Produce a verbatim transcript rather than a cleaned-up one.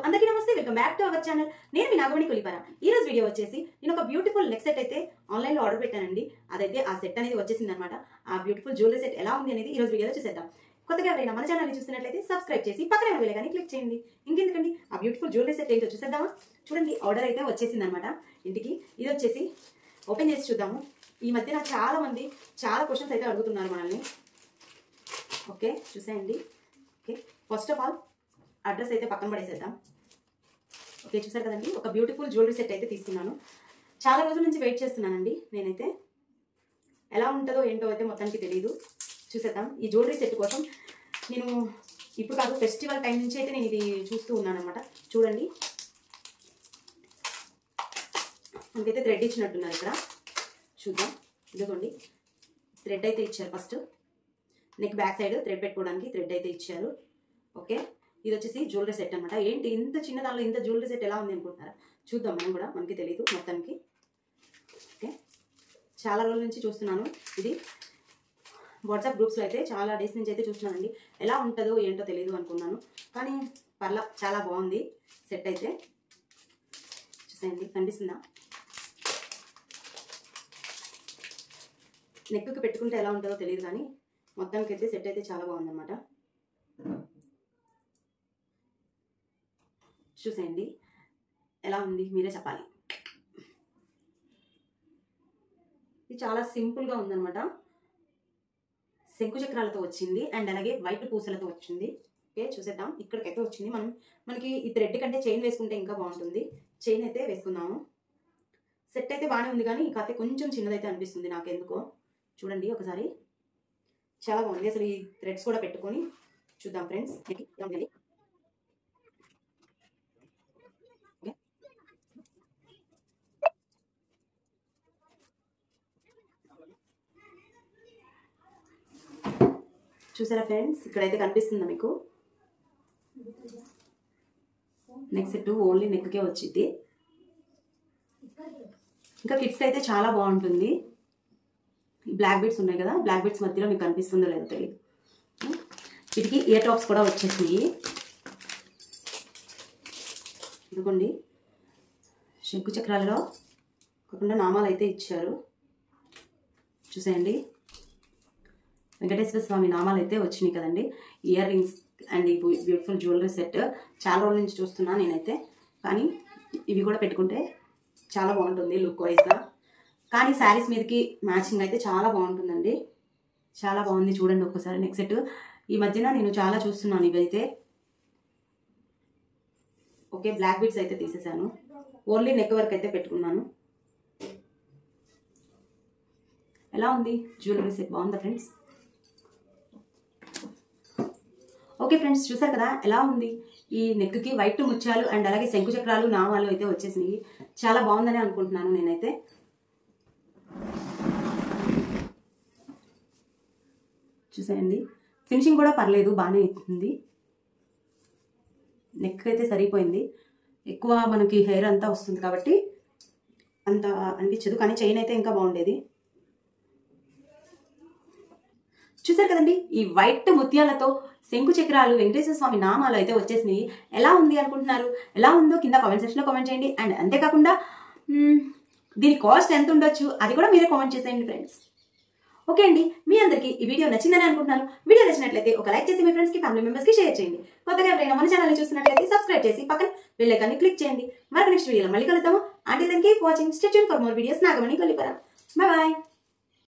అందరికీ నమస్తే, welcome back to our channel. నేను మీ నాగమణి కొలిపారా. ఈ రోజు వీడియో వచ్చేసి నేను ఒక బ్యూటిఫుల్ నెక్ సెట్ అయితే ఆన్లైన్ లో ఆర్డర్ పెట్టానండి. అదైతే ఆ సెట్ అనేది వచ్చేసింది అనమాట. ఆ బ్యూటిఫుల్ జ్యువెలరీ సెట్ ఎలా ఉంది అనేది ఈ రోజు వీడియోలో చూసేద్దాం. కొత్తగా ఎవరైనా మన ఛానల్ ని చూస్తున్నట్లయితే సబ్స్క్రైబ్ చేసి పక్కనే ఉన్న బెల్ ఐకాన్ ని క్లిక్ చేయండి. ఇంకెందుకండి, ఆ బ్యూటిఫుల్ జ్యువెలరీ సెట్ ఏంటో చూసేద్దామా. చూడండి, ఆర్డర్ అయితే వచ్చేసింది అనమాట ఇంటికి. ఇది వచ్చేసి ఓపెన్ చేసి చూద్దాము. ఈ మధ్య నాకు చాలా మంది చాలా క్వశ్చన్స్ అయితే అడుగుతున్నారు మనల్ని. ఓకే, చూసేయండి. Okay, first of all address అయితే పక్కన పడేసేద్దాం. ఓకే, చూసారు కదండి, ఒక బ్యూటిఫుల్ జ్యువెలరీ సెట్ అయితే తీసుకున్నాను. చాలా రోజుల నుంచి వెయిట్ చేస్తున్నానండి నేనైతే. ఎలా ఉంటుందో ఏంటో అయితే మొత్తానికి తెలియదు. చూసేద్దాం. ఈ జ్యువెలరీ సెట్ కోసం నేను ఇప్పుడు కాదు, ఫెస్టివల్ టైం నుంచి అయితే నేను ఇది చూస్తూ ఉన్నాను అనమాట. చూడండి, మనకైతే థ్రెడ్ ఇచ్చినట్టున్నారు ఇక్కడ. చూద్దాం. ఇదిగోండి, థ్రెడ్ అయితే ఇచ్చారు. First neck back side thread పెట్టుకోవడానికి థ్రెడ్ అయితే ఇచ్చారు. ఓకే, ఇది వచ్చేసి జ్యువెలరీ సెట్ అనమాట. ఏంటి ఇంత చిన్న దానిలో ఇంత జ్యువెలరీ సెట్ ఎలా ఉంది అనుకుంటున్నారా? చూద్దాం, మనం కూడా, మనకి తెలియదు మొత్తానికి. ఓకే, చాలా రోజుల నుంచి చూస్తున్నాను ఇది. వాట్సాప్ గ్రూప్స్లో అయితే చాలా డేస్ నుంచి అయితే చూస్తున్నానండి. ఎలా ఉంటుందో ఏంటో తెలియదు అనుకున్నాను, కానీ పర్లా చాలా బాగుంది సెట్ అయితే. చూసేయండి, కనిపిస్తుందా? నెక్కి పెట్టుకుంటే ఎలా ఉంటుందో తెలియదు, కానీ మొత్తానికి అయితే సెట్ అయితే చాలా బాగుందన్నమాట. చూసేయండి ఎలా ఉంది, మీరే చెప్పాలి. ఇది చాలా సింపుల్గా ఉందన్నమాట. శంకు చక్రాలతో వచ్చింది అండ్ అలాగే వైట్ పూసలతో వచ్చింది. ఓకే, చూసేద్దాం. ఇక్కడికైతే వచ్చింది. మనం మనకి ఈ థ్రెడ్ కంటే చైన్ వేసుకుంటే ఇంకా బాగుంటుంది. చైన్ అయితే వేసుకుందాము. సెట్ అయితే బాగానే ఉంది, కానీ కాకపోతే కొంచెం చిన్నదైతే అనిపిస్తుంది నాకెందుకో. చూడండి ఒకసారి, చాలా బాగుంది. అసలు ఈ థ్రెడ్స్ కూడా పెట్టుకొని చూద్దాం ఫ్రెండ్స్. చూసారా ఫ్రెండ్స్, ఇక్కడైతే కనిపిస్తుందా మీకు? నెక్ సెట్ ఓన్లీ నెక్కే వచ్చింది. ఇంకా కిడ్స్ అయితే చాలా బాగుంటుంది. బ్లాక్ బీడ్స్ ఉన్నాయి కదా, బ్లాక్ బీడ్స్ మధ్యలో మీకు కనిపిస్తుందో లేదో తెలియదు. వీటికి ఇయర్ టాప్స్ కూడా వచ్చేసినాయి. ఇదిగోండి, శంకు చక్రాలలో కాకుండా నామాలు అయితే ఇచ్చారు. చూసేయండి, వెంకటేశ్వర స్వామి నామాలు అయితే వచ్చినాయి కదండి. ఇయర్ రింగ్స్ అండ్ ఈ బ్యూటిఫుల్ జ్యువెలరీ సెట్ చాలా రోజుల నుంచి చూస్తున్నా నేనైతే. కానీ ఇవి కూడా పెట్టుకుంటే చాలా బాగుంటుంది లుక్ వైజ్గా. కానీ శారీస్ మీదకి మ్యాచింగ్ అయితే చాలా బాగుంటుందండి. చాలా బాగుంది. చూడండి ఒక్కసారి నెక్ సెట్. ఈ మధ్యన నేను చాలా చూస్తున్నాను ఇవైతే. ఓకే, బ్లాక్ బీడ్స్ అయితే తీసేసాను. ఓన్లీ నెక్ వర్క్ అయితే పెట్టుకున్నాను. ఎలా ఉంది జ్యువెలరీ సెట్? బాగుందా ఫ్రెండ్స్? ఓకే ఫ్రెండ్స్, చూసారు కదా ఎలా ఉంది. ఈ నెక్కి వైట్ ముత్యాలు అండ్ అలాగే శంకు చక్రాలు నామాలు అయితే వచ్చేసినాయి. చాలా బాగుందని అనుకుంటున్నాను నేనైతే. చూసేయండి, ఫినిషింగ్ కూడా పర్లేదు, బాగానే అవుతుంది. నెక్ అయితే సరిపోయింది. ఎక్కువ మనకి హెయిర్ అంతా వస్తుంది కాబట్టి అంత అనిపించదు, కానీ చైన్ అయితే ఇంకా బాగుండేది. చూసారు కదండి, ఈ వైట్ ముత్యాలతో శంకు చక్రాలు వెంకటేశ్వర స్వామి నామాలు అయితే వచ్చేసినాయి. ఎలా ఉంది అనుకుంటున్నారు? ఎలా ఉందో కింద కామెంట్ సెక్షన్లో కామెంట్ చేయండి. అండ్ అంతేకాకుండా దీని కాస్ట్ ఎంత ఉండొచ్చు అది కూడా మీరే కామెంట్ చేసేయండి ఫ్రెండ్స్. ఓకే అండి, మీ అందరికీ ఈ వీడియో నచ్చిందని అనుకుంటున్నాను. వీడియో నచ్చినట్లయితే ఒక లైక్ చేసి మీ ఫ్రెండ్స్కి, ఫ్యామిలీ మెంబర్స్కి షేర్ చేయండి. కొత్తగా ఎవరైనా మన ఛానల్ని చూస్తున్నట్లయితే సబ్స్క్రైబ్ చేసి పక్కన బెల్ ఐకాన్ని క్లిక్ చేయండి. మరొక నెక్స్ట్ వీడియోలో మళ్ళీ కలుద్దాము. Until then keep watching, stay tuned for more videos. Nagamani Kolipara. Bye bye.